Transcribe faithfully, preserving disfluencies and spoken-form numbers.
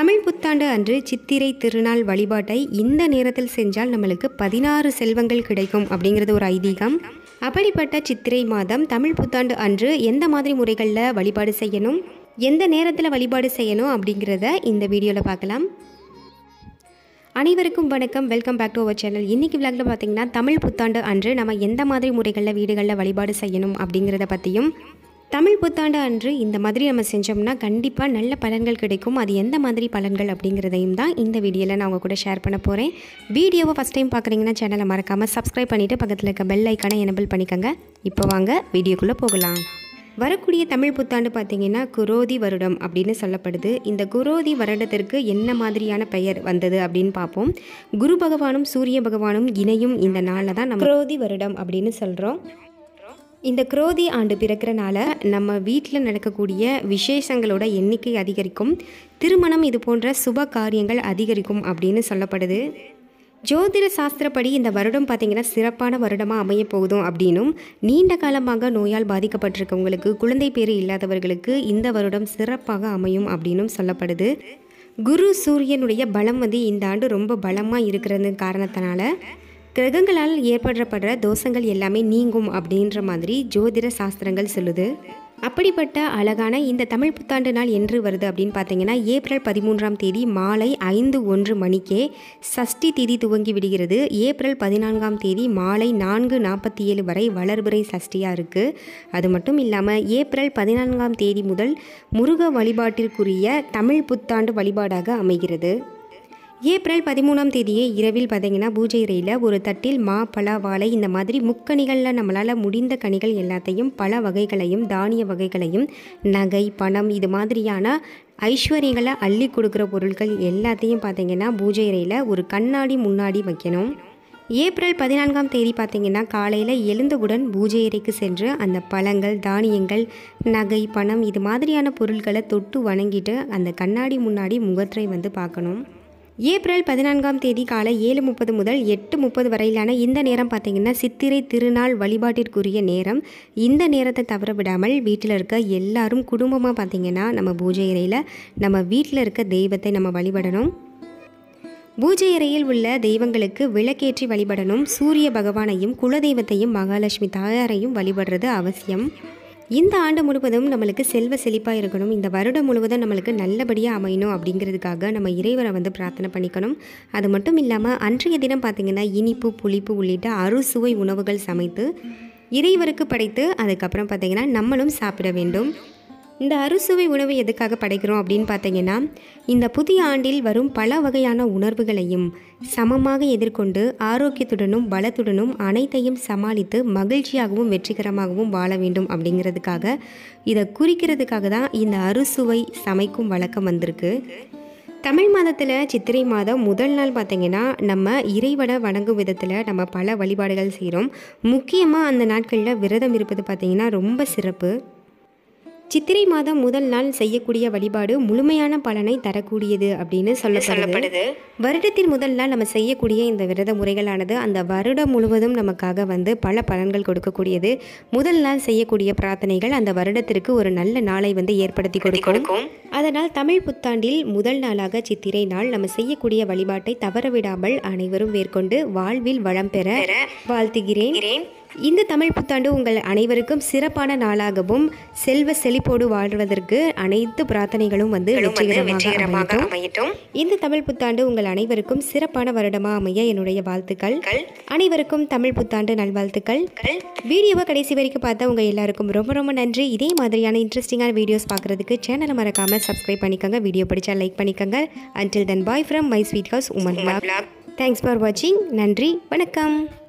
தமிழ் புத்தாண்டு அன்று சித்திரை திருநாள் வழிபாட்டை இந்த நேரத்தில் செஞ்சால் நம்மளுக்கு பதினாறு செல்வங்கள் கிடைக்கும் அப்படிங்கிறது ஒரு ஐதீகம். அப்படிப்பட்ட சித்திரை மாதம் தமிழ் புத்தாண்டு அன்று எந்த மாதிரி முறைகளில் வழிபாடு செய்யணும், எந்த நேரத்தில் வழிபாடு செய்யணும் அப்படிங்கிறத இந்த வீடியோவில் பார்க்கலாம். அனைவருக்கும் வணக்கம், welcome back to our channel. இன்றைக்கி விளாகில் பார்த்திங்கன்னா தமிழ் புத்தாண்டு அன்று நம்ம எந்த மாதிரி முறைகளில் வீடுகளில் வழிபாடு செய்யணும் அப்படிங்கிறத பற்றியும், தமிழ் புத்தாண்டு அன்று இந்த மாதிரி நம்ம செஞ்சோம்னா கண்டிப்பாக நல்ல பலன்கள் கிடைக்கும், அது எந்த மாதிரி பலன்கள் அப்படிங்கிறதையும் தான் இந்த வீடியோவில் நான் உங்கள் கூட ஷேர் பண்ண போகிறேன். வீடியோவை ஃபஸ்ட் டைம் பார்க்குறீங்கன்னா சேனலை மறக்காமல் சப்ஸ்கிரைப் பண்ணிவிட்டு பக்கத்தில் இருக்க பெல் ஐக்கானை எனபிள் பண்ணிக்கோங்க. இப்போ வாங்க வீடியோக்குள்ளே போகலாம். வரக்கூடிய தமிழ் புத்தாண்டு பார்த்திங்கன்னா குரோதி வருடம் அப்படின்னு சொல்லப்படுது. இந்த குரோதி வருடத்திற்கு என்ன மாதிரியான பெயர் வந்தது அப்படின்னு பார்ப்போம். குரு பகவானும் சூரிய பகவானும் இணையும் இந்த நாளில் தான் நம்ம குரோதி வருடம் அப்படின்னு சொல்கிறோம். இந்த குரோதி ஆண்டு பிறக்கிறனால நம்ம வீட்டில் நடக்கக்கூடிய விசேஷங்களோட எண்ணிக்கை அதிகரிக்கும், திருமணம் இது போன்ற சுப காரியங்கள் அதிகரிக்கும் அப்படின்னு சொல்லப்படுது. ஜோதிட சாஸ்திரப்படி இந்த வருடம் பார்த்திங்கன்னா சிறப்பான வருடமாக அமைய போகுதும் அப்படின்னும், நீண்ட காலமாக நோயால் பாதிக்கப்பட்டிருக்கவங்களுக்கு, குழந்தை பேறு இல்லாதவர்களுக்கு இந்த வருடம் சிறப்பாக அமையும் அப்படின்னும் சொல்லப்படுது. குரு சூரியனுடைய பலம் வந்து இந்த ஆண்டு ரொம்ப பலமாக இருக்கிறது காரணத்தினால கிரகங்களால் ஏற்படுறப்படுற தோஷங்கள் எல்லாமே நீங்கும் அப்படின்ற மாதிரி ஜோதிட சாஸ்திரங்கள் சொல்லுது. அப்படிப்பட்ட அழகான இந்த தமிழ் புத்தாண்டு நாள் என்று வருது அப்படின்னு பார்த்தீங்கன்னா ஏப்ரல் பதிமூன்றாம் தேதி மாலை ஐந்து ஒன்று மணிக்கே சஷ்டி திதி துவங்கி விடுகிறது. ஏப்ரல் பதினான்காம் தேதி மாலை நான்கு நாற்பத்தி ஏழு வரை வளர்பிறை சஷ்டியாக இருக்குது. அது மட்டும் இல்லாமல் ஏப்ரல் பதினான்காம் தேதி முதல் முருக வழிபாட்டிற்குரிய தமிழ் புத்தாண்டு வழிபாடாக அமைகிறது. ஏப்ரல் பதிமூணாம் தேதியே இரவில் பார்த்தீங்கன்னா பூஜை அறையில் ஒரு தட்டில் மா, பழ, வாழை இந்த மாதிரி முக்கணிகளில் நம்மளால் முடிந்த கனிகள் எல்லாத்தையும், பல வகைகளையும், தானிய வகைகளையும், நகை, பணம் இது மாதிரியான ஐஸ்வர்யங்களை அள்ளி கொடுக்குற பொருட்கள் எல்லாத்தையும் பார்த்திங்கன்னா பூஜை அறையில் ஒரு கண்ணாடி முன்னாடி வைக்கணும். ஏப்ரல் பதினான்காம் தேதி பார்த்திங்கன்னா காலையில் எழுந்தவுடன் பூஜை அறைக்கு சென்று அந்த பழங்கள், தானியங்கள், நகை, பணம் இது மாதிரியான பொருட்களை தொட்டு வணங்கிட்டு அந்த கண்ணாடி முன்னாடி முகத்திரை வந்து பார்க்கணும். ஏப்ரல் பதினான்காம் தேதி காலை ஏழு முப்பது முதல் எட்டு முப்பது வரையிலான இந்த நேரம் பார்த்திங்கன்னா சித்திரை திருநாள் வழிபாட்டிற்குரிய நேரம். இந்த நேரத்தை தவற விடாமல் வீட்டில் இருக்க எல்லாரும் குடும்பமாக பார்த்திங்கன்னா நம்ம பூஜை அறையில் நம்ம வீட்டில் இருக்க தெய்வத்தை நம்ம வழிபடணும். பூஜை அறையில் உள்ள தெய்வங்களுக்கு விளக்கேற்றி வழிபடணும். சூரிய பகவானையும் குலதெய்வத்தையும் மகாலட்சுமி தாயாரையும் வழிபடுறது அவசியம். இந்த ஆண்டு முழுவதும் நம்மளுக்கு செல்வ செழிப்பாக இருக்கணும், இந்த வருடம் முழுவதும் நம்மளுக்கு நல்லபடியாக அமையணும் அப்படிங்கிறதுக்காக நம்ம இறைவரை வந்து பிரார்த்தனை பண்ணிக்கணும். அது மட்டும் இல்லாமல் அன்றைய தினம் பார்த்திங்கன்னா இனிப்பு, புளிப்பு உள்ளிட்ட அறுசுவை உணவுகள் சமைத்து இறைவருக்கு படைத்து அதுக்கப்புறம் பார்த்திங்கன்னா நம்மளும் சாப்பிட வேண்டும். இந்த அறுசுவை உணவு எதுக்காக படைக்கிறோம் அப்படின்னு பார்த்தீங்கன்னா இந்த புதிய ஆண்டில் வரும் பல வகையான உணர்வுகளையும் சமமாக எதிர்கொண்டு ஆரோக்கியத்துடனும் பலத்துடனும் அனைத்தையும் சமாளித்து மகிழ்ச்சியாகவும் வெற்றிகரமாகவும் வாழ வேண்டும் அப்படிங்கிறதுக்காக, இதை குறிக்கிறதுக்காக தான் இந்த அறுசுவை சமைக்கும் வழக்கம் வந்திருக்கு. தமிழ் மாதத்தில் சித்திரை மாதம் முதல் நாள் பார்த்திங்கன்னா நம்ம இறைவனை வணங்கும் விதத்தில் நம்ம பல வழிபாடுகள் செய்கிறோம். முக்கியமாக அந்த நாட்களில் விரதம் இருப்பது பார்த்திங்கன்னா ரொம்ப சிறப்பு. சித்திரை மாதம் முதல் நாள் செய்யக்கூடிய வழிபாடு முழுமையான பலனை தரக்கூடியது அப்படின்னு சொல்லப்படுது. வருடத்தின் முதல் நாள் நம்ம செய்யக்கூடிய இந்த விரத முறைகளானது அந்த வருடம் முழுவதும் நமக்காக வந்து பல பலன்கள் கொடுக்கக்கூடியது. முதல் நாள் செய்யக்கூடிய பிரார்த்தனைகள் அந்த வருடத்திற்கு ஒரு நல்ல நாளை வந்து ஏற்படுத்தி கொடுக்கும். அதனால் தமிழ் புத்தாண்டில் முதல் நாளாக சித்திரை நாள் நம்ம செய்யக்கூடிய வழிபாட்டை தவறவிடாமல் அனைவரும் மேற்கொண்டு வாழ்வில் வளம் பெற வாழ்த்துகிறேன். இந்த தமிழ் புத்தாண்டு உங்கள் அனைவருக்கும் சிறப்பான நாளாகவும் செல்வ செழிப்போடு வாழ்வதற்கு அனைத்து பிரார்த்தனைகளும் வந்து வெற்றிகரமாக அமையட்டும். இந்த தமிழ் புத்தாண்டு உங்கள் அனைவருக்கும் சிறப்பான வருடமாக அமைய என்னுடைய வாழ்த்துக்கள். அனைவருக்கும் தமிழ் புத்தாண்டு நல்வாழ்த்துக்கள். வீடியோவை கடைசி வரைக்கும் பார்த்தா உங்கள் எல்லாருக்கும் ரொம்ப ரொம்ப நன்றி. இதே மாதிரியான இன்ட்ரெஸ்டிங்கான வீடியோஸ் பார்க்குறதுக்கு சேனலை மறக்காமல் சப்ஸ்கிரைப் பண்ணிக்கோங்க. வீடியோ பிடிச்சா லைக் பண்ணிக்கோங்க. Until then bye from my sweet house woman. Thanks for வாட்சிங். நன்றி, வணக்கம்.